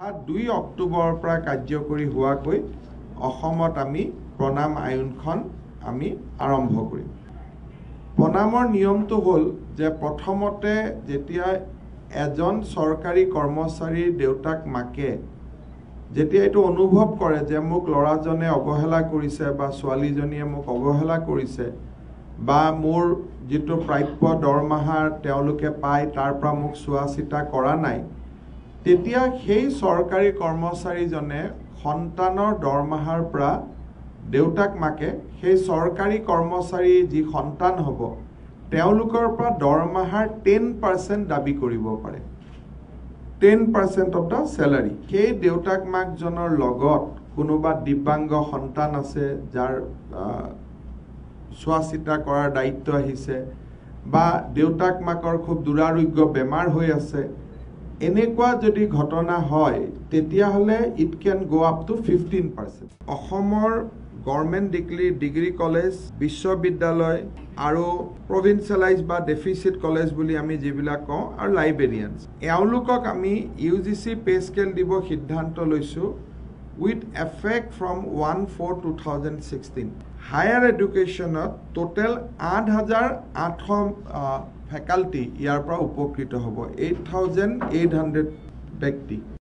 2 অক্টোবৰৰ পৰা কাৰ্যকৰী হোৱাকৈ অসমত আমি প্ৰণাম আইনখন আমি আৰম্ভ কৰিম। প্ৰণামৰ নিয়মটো হ'ল যে প্ৰথমতে যেতিয়া এজন চৰকাৰী কৰ্মচাৰীৰ দেউতাক মাকে যেতিয়া এইটো অনুভৱ কৰে যে মোক ল'ৰাজনে অৱহেলা কৰিছে বা ছোৱালীজনীয়ে মোক অৱহেলা কৰিছে বা মোৰ যিটো প্ৰাপ্য দৰমহা তেওঁলোকে পায় তাৰ পৰা মোক চোৱা চিতা কৰা নাই, তেতিয়া সেই চৰকাৰী কৰ্মচাৰীজনে সন্তানৰ দৰমহাৰ পৰা দেউতাক মাকে সেই চৰকাৰী কৰ্মচাৰী যি সন্তান হ'ব তেওঁলোকৰ পৰা দৰমহাৰ 10% দাবী কৰিব পাৰে। 10% অফ দ্য চেলাৰী। সেই দেউতাক মাকজনৰ লগত কোনোবা দিব্যাংগ সন্তান আছে যাৰ চোৱা চিতা কৰাৰ দায়িত্ব আহিছে বা দেউতাক মাকৰ খুব দুৰাৰোগ্য বেমাৰ হৈ আছে, এনেকুৱা যদি ঘটনা হয় তেতিয়াহ'লে it can go up to 15%। অসমৰ গভৰ্ণমেণ্ট ডিগ্ৰী কলেজ, বিশ্ববিদ্যালয় আৰু প্ৰভিন্সিয়েলাইজ বা ডেফিচিট কলেজ বুলি আমি যিবিলাক কওঁ আৰু লাইব্ৰেৰিয়ানছ, এওঁলোকক আমি UGC পে স্কেল দিব সিদ্ধান্ত লৈছোঁ উইথ এফেক্ট ফ্ৰম 1/4/2016। হায়াৰ এডুকেশ্যনত টোটেল 8,800 ফেকাল্টি ইয়াৰ পৰা উপকৃত হ'ব, 8,800 ব্যক্তি।